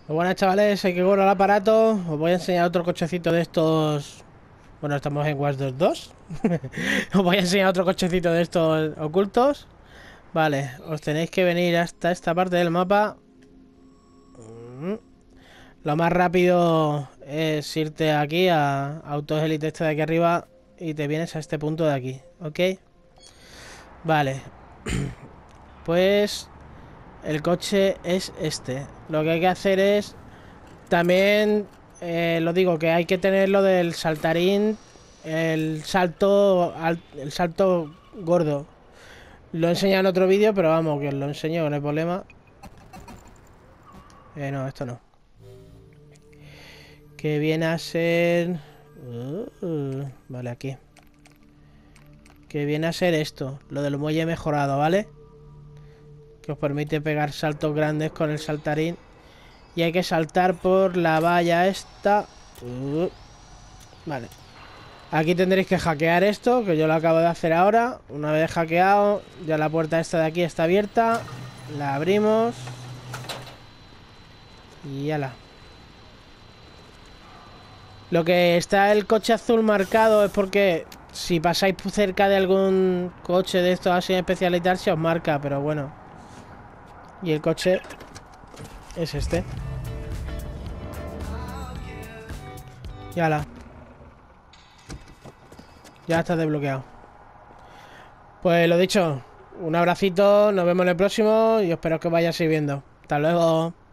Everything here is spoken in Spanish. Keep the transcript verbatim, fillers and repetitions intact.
Pues buenas chavales, hay que correr el aparato. Os voy a enseñar otro cochecito de estos. Bueno, estamos en Watch Dogs dos. Os voy a enseñar otro cochecito de estos ocultos. Vale, os tenéis que venir hasta esta parte del mapa. Mm. Lo más rápido es irte aquí a Autos Elite este de aquí arriba y te vienes a este punto de aquí, ¿ok? Vale. Pues el coche es este. Lo que hay que hacer es también, eh, lo digo, que hay que tener lo del saltarín, el salto, al- el salto gordo. Lo he enseñado en otro vídeo, pero vamos, que os lo enseño, no hay problema. Eh, no, esto no. Que viene a ser... Uh, vale, aquí. Que viene a ser esto, lo del muelle mejorado, ¿vale? Que os permite pegar saltos grandes con el saltarín. Y hay que saltar por la valla esta. Uh, vale. Aquí tendréis que hackear esto, que yo lo acabo de hacer ahora. Una vez hackeado, ya la puerta esta de aquí está abierta. La abrimos. Y ala. Lo que está el coche azul marcado es porque si pasáis cerca de algún coche de estos así especial y tal, se os marca, pero bueno. Y el coche es este. Y ala. Ya está desbloqueado. Pues lo dicho, un abracito, nos vemos en el próximo y espero que os vaya sirviendo. Hasta luego.